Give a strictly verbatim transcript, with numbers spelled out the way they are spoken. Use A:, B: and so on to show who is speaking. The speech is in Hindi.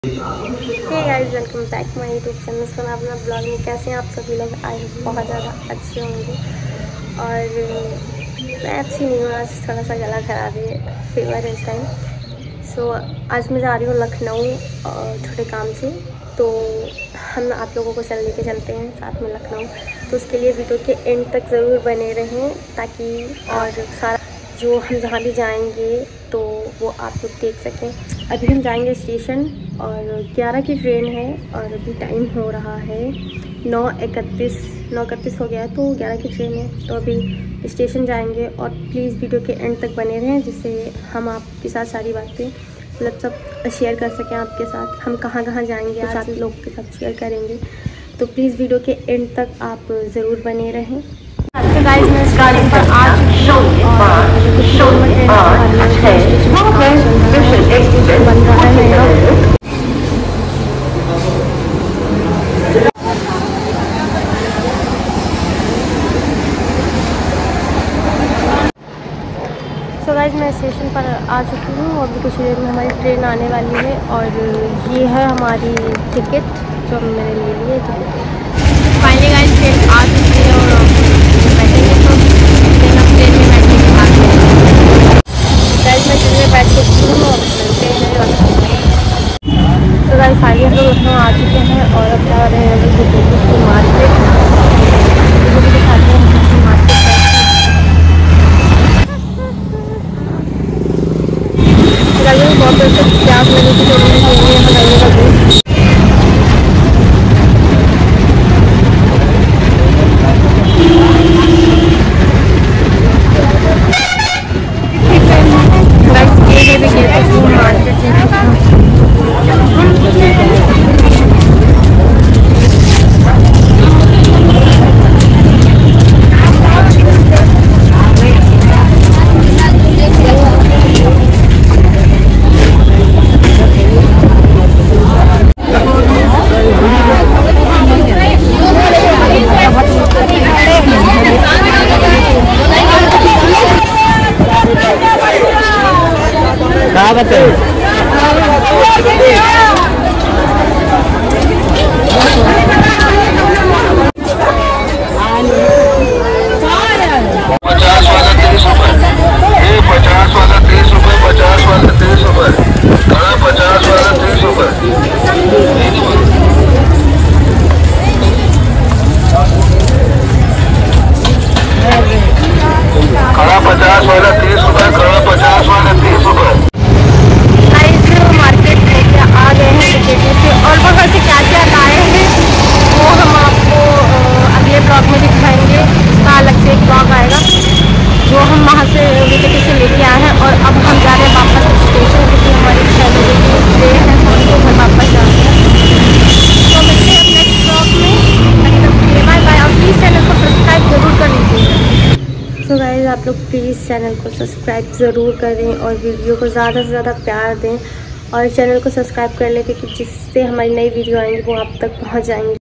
A: Hey guys, welcome back to my YouTube channel. सुन अपना ब्लॉग में कैसे हैं आप सभी लोग? आई होप बहुत ज़्यादा अच्छे होंगे। और मैं अच्छी नहीं हूँ, आज थोड़ा सा गला खराब है, फीवर है इस टाइम। सो आज मैं जा रही हूँ लखनऊ थोड़े काम से, तो हम आप लोगों को चल लेके चलते हैं साथ में लखनऊ। तो उसके लिए वीडियो के एंड तक ज़रूर बने रहें, ताकि और सारा जो हम जहाँ भी जाएंगे तो वो आप लोग देख सकें। अभी हम जाएंगे स्टेशन, और ग्यारह की ट्रेन है और अभी टाइम हो रहा है नौ इकतीस नौ इकतीस हो गया है, तो ग्यारह की ट्रेन है। तो अभी स्टेशन जाएंगे, और प्लीज़ वीडियो के एंड तक बने रहें, जिससे हम आपके साथ सारी बातें मतलब सब शेयर कर सकें आपके साथ। हम कहाँ कहाँ जाएंगे आज आप लोग के साथ शेयर करेंगे, तो प्लीज़ वीडियो के एंड तक आप ज़रूर बने रहें। तो गाइस, मैं स्टेशन पर आ चुकी हूँ और बन रहा है मेरा। सो गाइस, मैं स्टेशन पर आ चुकी हूँ और अभी कुछ देर में हमारी ट्रेन आने वाली है। और ये है हमारी टिकट जो मैंने ले ली है टिकट। फाइनली गाइस, ट्रेन आ चुकी है और बैठेंगे तो ट्रेन अब ट्रेन में बैठेंगे आगे। गाइस, मैं ट्रेन में बैठ चुकी हूँ और ट्रेन है। तो गाइस, फाइनली हम लोग लखनऊ आ चुके हैं और अब जा रहे हैं हम लोग मार्केट। बहुत देर से प्यास लगी थी, तो उन्होंने बनाने का जूस।
B: पचास वाला तीस रुपए, पचास वाला तीस रुपए, पचास वाला तीस रुपए, कड़ा पचास वाला तीस रुपए, कड़ा पचास वाला तीस रुपए, कड़ा पचास वाला तीस रुपए।
A: मार्केट में आ गए हैं टिकट से, और वो वैसे क्या क्या लाए हैं वो हम आपको अगले ब्लॉग में दिखाएंगे। इसका अलग से एक ब्लॉग आएगा जो हम वहाँ से टिकट से लेके आए हैं। और अब हम जा रहे हैं वापस स्टेशन, क्योंकि हमारी छः बजे की ट्रेन है, तो हमको घर वापस जाना है। तो मिलते हैं नेक्स्ट ब्लॉग में। Bye bye. और प्लीज़ चैनल को सब्सक्राइब ज़रूर कर लीजिएगा। तो गाइस, आप लोग प्लीज़ चैनल को सब्सक्राइब ज़रूर करें और वीडियो को ज़्यादा से ज़्यादा प्यार दें, और चैनल को सब्सक्राइब कर लें, क्योंकि जिससे हमारी नई वीडियो आएंगी वो आप तक पहुंच जाएंगी।